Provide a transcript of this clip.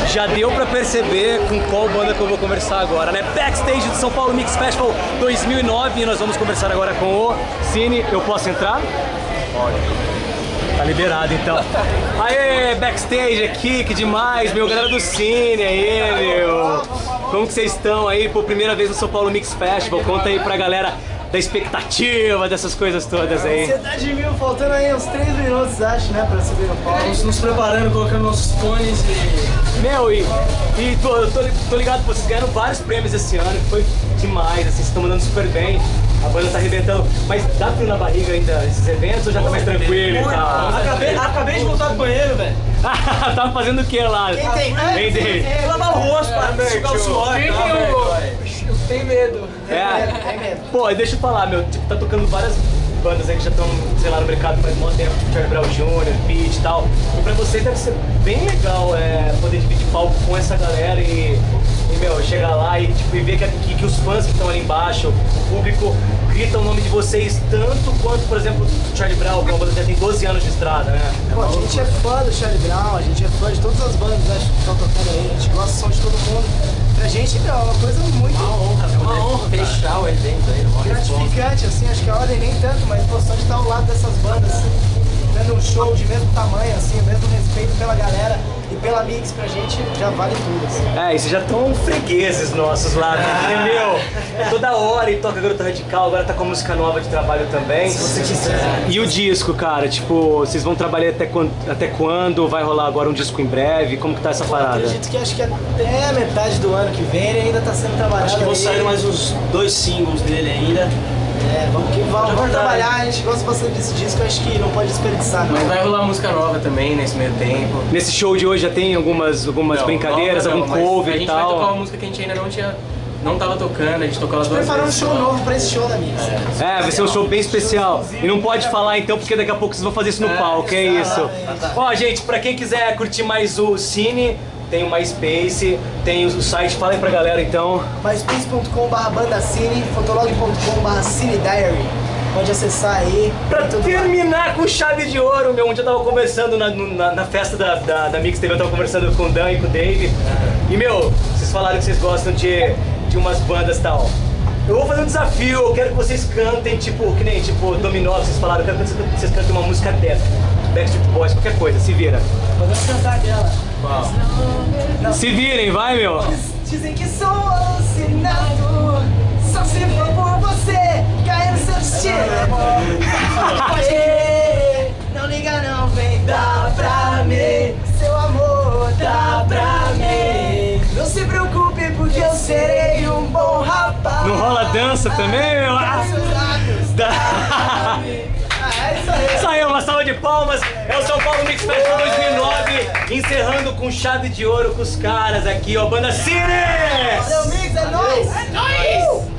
já deu pra perceber com qual banda que eu vou conversar agora, né? Backstage do São Paulo Mix Festival 2009 e nós vamos conversar agora com o Cine. Eu posso entrar? Pode. Tá liberado então. Aê, backstage aqui, que demais, meu, galera do Cine aí, meu. Como que vocês estão aí, por primeira vez no São Paulo Mix Festival? Conta aí pra galera da expectativa, dessas coisas todas aí. Ansiedade mil, faltando aí uns 3 minutos, acho, né, pra subir no palco. Estamos nos preparando, colocando nossos fones e... Meu, eu tô ligado, vocês ganharam vários prêmios esse ano, que foi demais, assim, vocês estão mandando super bem, a banda tá arrebentando, mas dá frio na barriga ainda esses eventos ou já tá mais tranquilo e tal? Acabei de voltar do banheiro, velho. Tava fazendo o que lá? Quem tem? Quem tem? Lavar o rosto pra ficar o suor. Eu tenho medo. Tem medo. Pô, deixa eu falar, meu, tipo, tá tocando várias bandas aí que já estão, sei lá, no mercado faz muito tempo, tipo Charlie Brown Jr., Pete e tal. E pra vocês deve ser bem legal poder dividir palco com essa galera e meu, chegar lá e, tipo, e ver que os fãs que estão ali embaixo, o público, gritam o nome de vocês tanto quanto, por exemplo, o Charlie Brown, que é uma banda que já tem 12 anos de estrada, né? Pô, a gente é fã do Charlie Brown, a gente é fã de todas as bandas, né, que estão tocando aí, a gente gosta do som de todo mundo. Pra gente, meu, é uma coisa muito... Uma honra fechar o evento aí. gratificante, assim, acho que a ordem nem tanto, mas a posição de estar ao lado dessas bandas, dando um show de mesmo tamanho, assim, o mesmo respeito pela galera e pela Mix pra gente, já vale tudo, assim. E vocês já estão fregueses nossos lá, porque, meu, toda hora e toca Garota Radical, agora tá com música nova de trabalho também. Se você quiser. E o disco, cara, tipo, vocês vão trabalhar até quando? Vai rolar agora um disco em breve? Como que tá essa parada? Acredito que acho que até a metade do ano que vem ele ainda tá sendo trabalhado. Acho que vão aí. sair mais uns 2 singles dele ainda. Vamos que vamos trabalhar, a gente gosta bastante desse disco, acho que não pode desperdiçar. Mas vai rolar música nova também nesse meio tempo. Nesse show de hoje já tem algumas brincadeiras, Não, algum mas cover a e gente vai tocar uma tal? música que a gente ainda não tava tocando, a gente tocou as duas vezes. Preparar um show novo pra esse show da Mix. Vai ser um show bem especial. E não pode falar então, porque daqui a pouco vocês vão fazer isso no palco, é isso. Ó, gente, pra quem quiser curtir mais o Cine, tem o MySpace, tem o site, fala aí pra galera então. myspace.com/bandacine, fotolog.com/cinediary. Pode acessar aí. Pra terminar com chave de ouro, meu, onde eu tava conversando na festa da Mix TV, eu tava conversando com o Dan e com o Dave. E, meu, vocês falaram que vocês gostam de umas bandas e tal. Eu vou fazer um desafio, eu quero que vocês cantem, tipo, que nem, tipo, Dominó, vocês falaram, eu quero que vocês cantem uma música dessa. Backstreet Boys, qualquer coisa, se vira. Podemos cantar aquela. Não. Se virem, vai, meu. Dizem que sou alucinado, só se for por você, cair no seu destino. Não liga não, vem, dá pra mim, seu amor, dá pra mim. Não se preocupe porque eu serei um bom rapaz. Não rola dança também, meu? Isso aí, uma salva de palmas. É o São Paulo Mix Festival 2009, encerrando com chave de ouro com os caras aqui, ó, Banda Cine! Valeu, Mix, é nóis! É nóis!